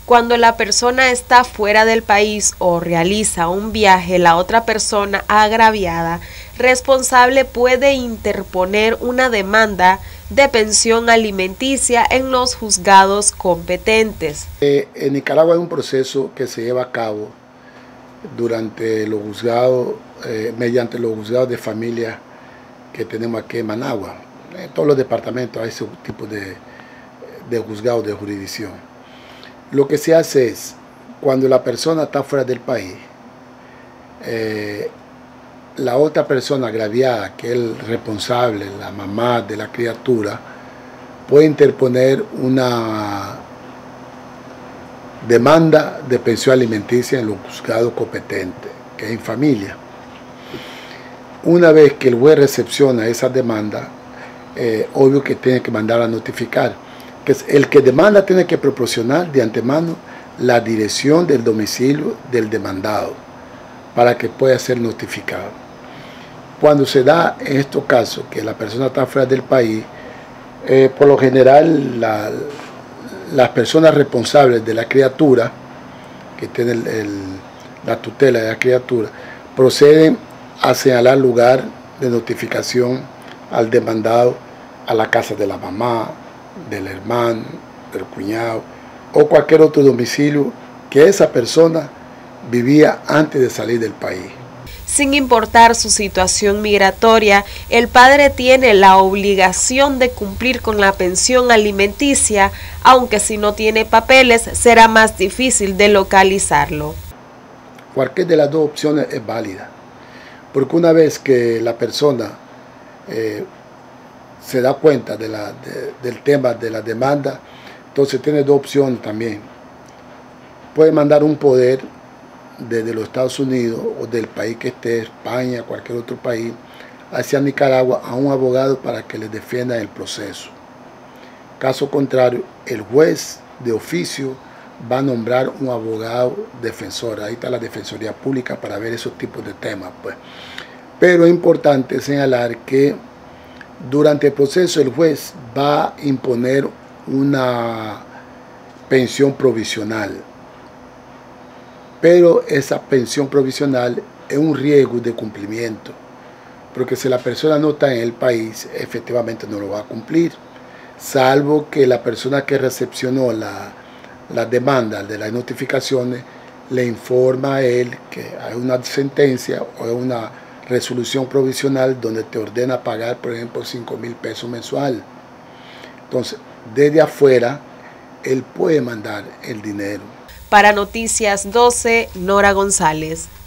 Cuando la persona está fuera del país o realiza un viaje, la otra persona agraviada responsable puede interponer una demanda de pensión alimenticia en los juzgados competentes. En Nicaragua hay un proceso que se lleva a cabo durante los juzgados, mediante los juzgados de familia que tenemos aquí en Managua. En todos los departamentos hay ese tipo de juzgados de jurisdicción. Lo que se hace es, cuando la persona está fuera del país, la otra persona agraviada, que es el responsable, la mamá de la criatura, puede interponer una demanda de pensión alimenticia en los juzgados competentes, que es en familia. Una vez que el juez recepciona esa demanda, obvio que tiene que mandar a notificar. Que el que demanda tiene que proporcionar de antemano la dirección del domicilio del demandado para que pueda ser notificado. Cuando se da en estos casos que la persona está fuera del país, por lo general las personas responsables de la criatura, que tienen la tutela de la criatura, proceden a señalar lugar de notificación al demandado a la casa de la mamá, del hermano, del cuñado o cualquier otro domicilio que esa persona vivía antes de salir del país. Sin importar su situación migratoria, el padre tiene la obligación de cumplir con la pensión alimenticia, aunque si no tiene papeles será más difícil de localizarlo. Cualquier de las dos opciones es válida, porque una vez que la persona se da cuenta del tema de la demanda, entonces tiene dos opciones también. Puede mandar un poder desde los Estados Unidos o del país que esté, España, cualquier otro país, hacia Nicaragua a un abogado para que le defienda el proceso. Caso contrario, el juez de oficio va a nombrar un abogado defensor. Ahí está la Defensoría Pública para ver esos tipos de temas, pues. Pero es importante señalar que durante el proceso el juez va a imponer una pensión provisional, pero esa pensión provisional es un riesgo de cumplimiento, porque si la persona no está en el país, efectivamente no lo va a cumplir, salvo que la persona que recepcionó la demanda de las notificaciones le informa a él que hay una sentencia o una resolución provisional donde te ordena pagar, por ejemplo, 5,000 pesos mensual. Entonces, desde afuera, él puede mandar el dinero. Para Noticias 12, Nora González.